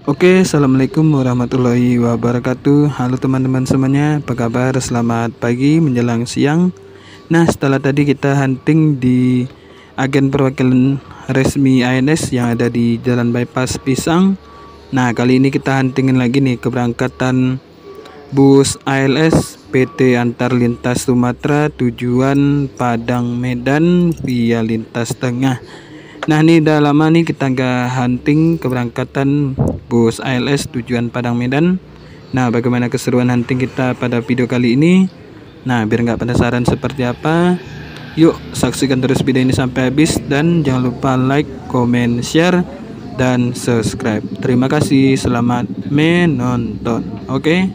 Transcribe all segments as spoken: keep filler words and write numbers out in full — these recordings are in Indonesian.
Oke, assalamualaikum warahmatullahi wabarakatuh. Halo teman-teman semuanya, apa kabar? Selamat pagi menjelang siang. Nah, setelah tadi kita hunting di agen perwakilan resmi A L S yang ada di Jalan Bypass Pisang. Nah, kali ini kita huntingin lagi nih keberangkatan bus A L S P T Antar Lintas Sumatera tujuan Padang Medan via lintas tengah. Nah, ini udah lama nih kita nggak hunting keberangkatan bus A L S tujuan Padang Medan. Nah, bagaimana keseruan hunting kita pada video kali ini? Nah, biar nggak penasaran seperti apa, yuk saksikan terus video ini sampai habis dan jangan lupa like, comment, share, dan subscribe. Terima kasih, selamat menonton. Oke.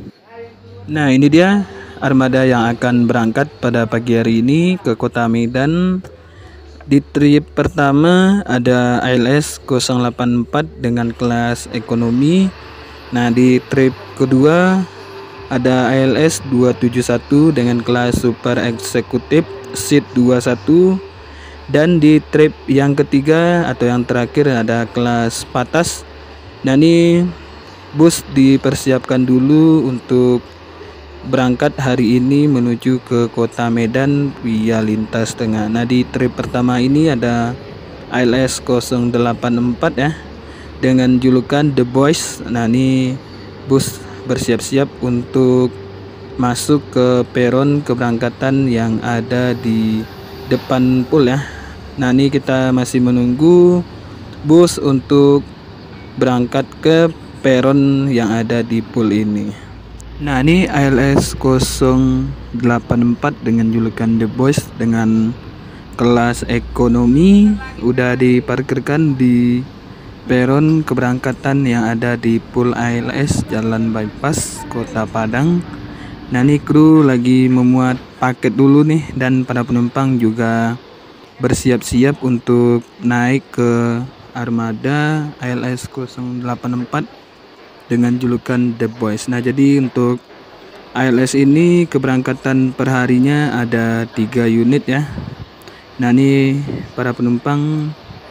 Nah, ini dia armada yang akan berangkat pada pagi hari ini ke Kota Medan. Di trip pertama ada A L S nol delapan empat dengan kelas ekonomi. Nah, di trip kedua ada A L S dua tujuh satu dengan kelas super eksekutif seat dua puluh satu. Dan di trip yang ketiga atau yang terakhir ada kelas patas. Nah, ini bus dipersiapkan dulu untuk berangkat hari ini menuju ke Kota Medan via lintas tengah. Nah, di trip pertama ini ada A L S nol delapan empat ya dengan julukan The Boys. Nah, ini bus bersiap-siap untuk masuk ke peron keberangkatan yang ada di depan pool ya. Nah, ini kita masih menunggu bus untuk berangkat ke peron yang ada di pool ini. Nah, ini A L S nol delapan empat dengan julukan The Boys dengan kelas ekonomi udah diparkirkan di peron keberangkatan yang ada di pool A L S Jalan Bypass Kota Padang. Nah, ini kru lagi memuat paket dulu nih dan para penumpang juga bersiap-siap untuk naik ke armada A L S nol delapan empat dengan julukan The Boys. Nah, jadi untuk A L S ini keberangkatan perharinya ada tiga unit ya. Nah, ini para penumpang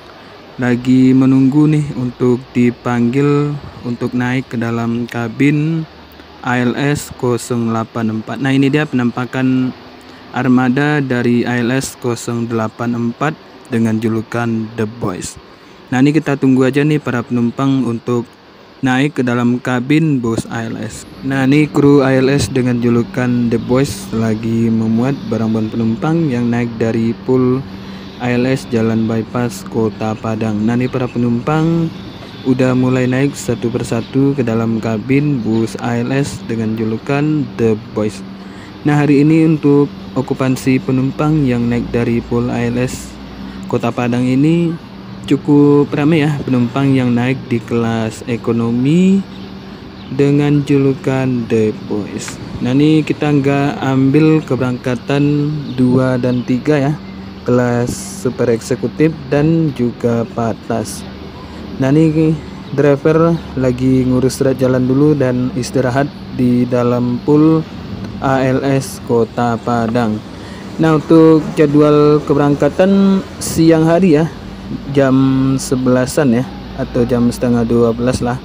lagi menunggu nih untuk dipanggil untuk naik ke dalam kabin A L S nol delapan empat. Nah, ini dia penampakan armada dari A L S nol delapan empat dengan julukan The Boys. Nah, ini kita tunggu aja nih para penumpang untuk naik ke dalam kabin bus A L S. Nah, ini kru A L S dengan julukan The Boys lagi memuat barang-barang penumpang yang naik dari pool A L S Jalan Bypass Kota Padang. Nah, ini para penumpang udah mulai naik satu persatu ke dalam kabin bus A L S dengan julukan The Boys. Nah, hari ini untuk okupansi penumpang yang naik dari pool A L S Kota Padang ini cukup ramai ya penumpang yang naik di kelas ekonomi dengan julukan The Boys. Nah, ini kita nggak ambil keberangkatan dua dan tiga ya, kelas super eksekutif dan juga patas. Nah, ini driver lagi ngurus surat jalan dulu dan istirahat di dalam pool A L S Kota Padang. Nah, untuk jadwal keberangkatan siang hari ya, jam sebelasan ya atau jam setengah dua belas lah.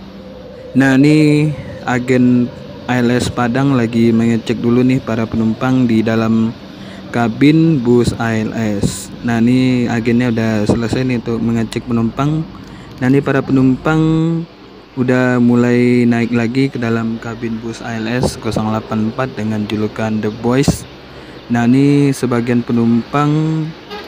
Nah, ini agen A L S Padang lagi mengecek dulu nih para penumpang di dalam kabin bus A L S. Nah, ini agennya udah selesai nih untuk mengecek penumpang. Nah, ini para penumpang udah mulai naik lagi ke dalam kabin bus A L S nol delapan empat dengan julukan The Boys. Nah, ini sebagian penumpang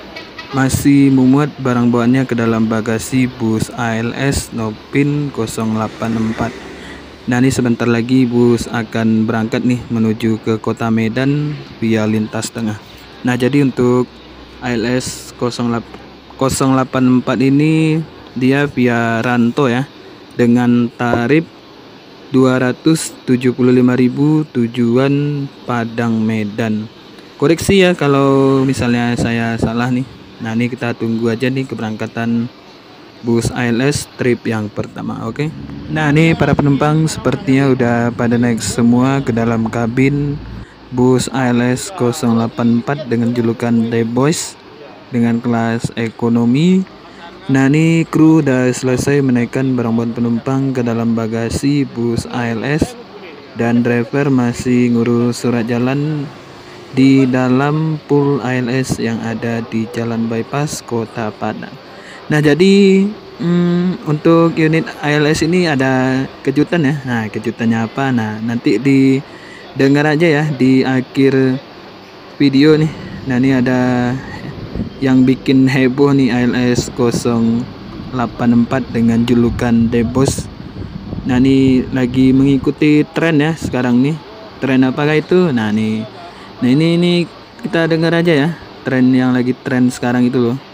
masih memuat barang bawaannya ke dalam bagasi bus A L S Nopin nol delapan empat. Nah, ini sebentar lagi bus akan berangkat nih menuju ke Kota Medan via lintas tengah. Nah, jadi untuk A L S nol delapan empat ini dia via Ranto ya dengan tarif dua ratus tujuh puluh lima ribu tujuan Padang Medan. Koreksi ya kalau misalnya saya salah nih. Nah, ini kita tunggu aja nih keberangkatan bus A L S trip yang pertama. Oke. Okay? Nah, ini para penumpang sepertinya udah pada naik semua ke dalam kabin bus A L S nol delapan empat dengan julukan The Boys dengan kelas ekonomi. Nah, ini kru udah selesai menaikkan barang-barang penumpang ke dalam bagasi bus A L S dan driver masih ngurus surat jalan di dalam pool A L S yang ada di Jalan Bypass Kota Padang. Nah, jadi hmm, untuk unit A L S ini ada kejutan ya. Nah, kejutannya apa? Nah, nanti didengar aja ya di akhir video nih. Nah, ini ada yang bikin heboh nih A L S nol delapan empat dengan julukan The Boss. Nah, ini lagi mengikuti tren ya sekarang nih. Tren apakah itu? Nah, nih. Nah, ini ini kita dengar aja ya tren yang lagi tren sekarang itu loh.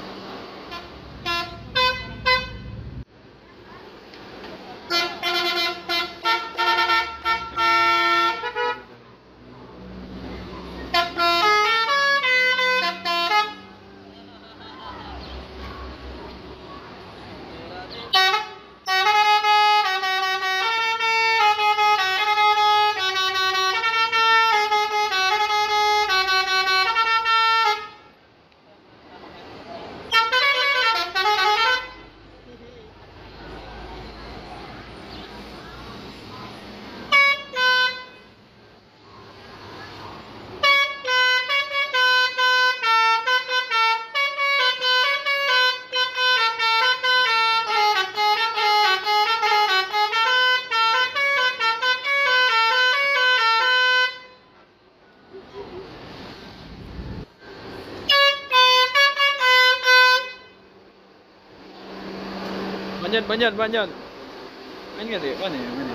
Banyak banyak banyak. Main nggak sih? Mana ya? Mana?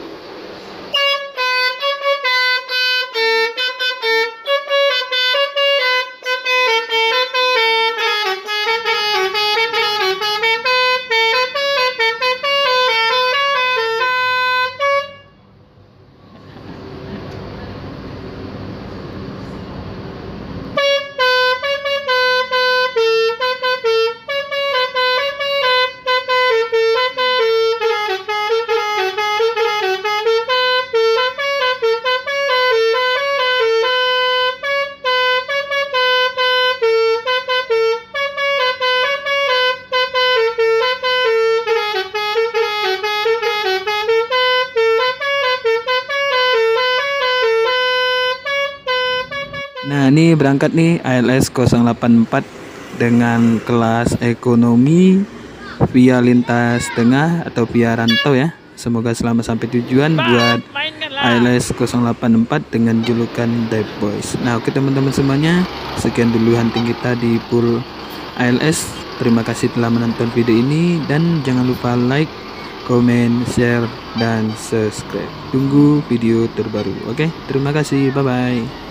Nah, ini berangkat nih A L S nol delapan empat dengan kelas ekonomi via lintas tengah atau via rantau ya. Semoga selamat sampai tujuan buat A L S nol delapan empat dengan julukan The Boys. Nah, oke teman-teman semuanya, sekian dulu hunting kita di pool A L S. Terima kasih telah menonton video ini dan jangan lupa like, komen, share, dan subscribe. Tunggu video terbaru. Oke, terima kasih. Bye bye.